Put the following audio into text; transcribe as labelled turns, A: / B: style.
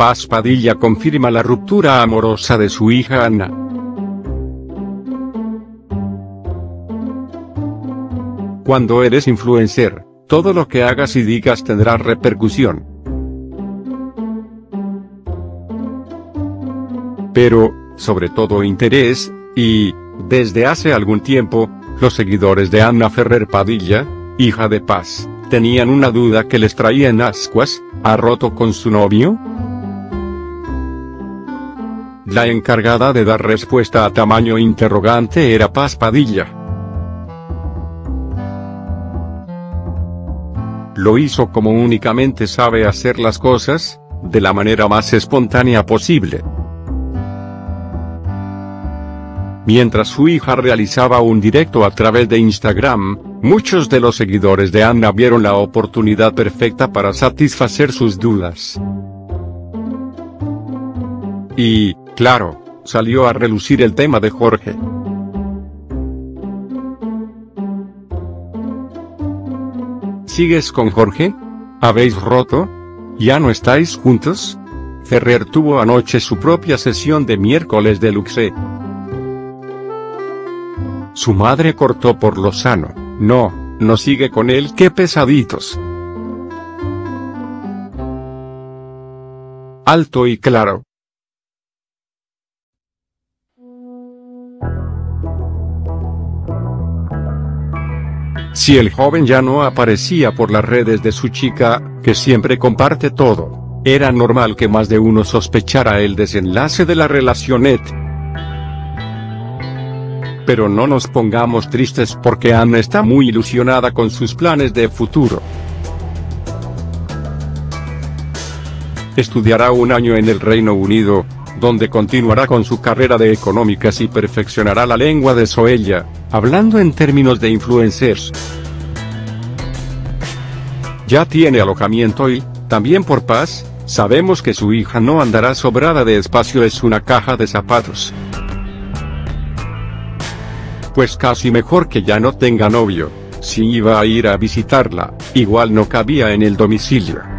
A: Paz Padilla confirma la ruptura amorosa de su hija Ana. Cuando eres influencer, todo lo que hagas y digas tendrá repercusión. Pero, sobre todo interés, y, desde hace algún tiempo, los seguidores de Ana Ferrer Padilla, hija de Paz, tenían una duda que les traía en ascuas: ¿ha roto con su novio? La encargada de dar respuesta a tamaño interrogante era Paz Padilla. Lo hizo como únicamente sabe hacer las cosas, de la manera más espontánea posible. Mientras su hija realizaba un directo a través de Instagram, muchos de los seguidores de Ana vieron la oportunidad perfecta para satisfacer sus dudas. Y, claro, salió a relucir el tema de Jorge. ¿Sigues con Jorge? ¿Habéis roto? ¿Ya no estáis juntos? Ferrer tuvo anoche su propia sesión de miércoles de luxe. Su madre cortó por lo sano: no sigue con él, qué pesaditos. Alto y claro. Si el joven ya no aparecía por las redes de su chica, que siempre comparte todo, era normal que más de uno sospechara el desenlace de la relación. Pero no nos pongamos tristes porque Ana está muy ilusionada con sus planes de futuro. Estudiará un año en el Reino Unido, donde continuará con su carrera de económicas y perfeccionará la lengua de Zoella, hablando en términos de influencers. Ya tiene alojamiento y, también por Paz, sabemos que su hija no andará sobrada de espacio, es una caja de zapatos. Pues casi mejor que ya no tenga novio. Si iba a ir a visitarla, igual no cabía en el domicilio.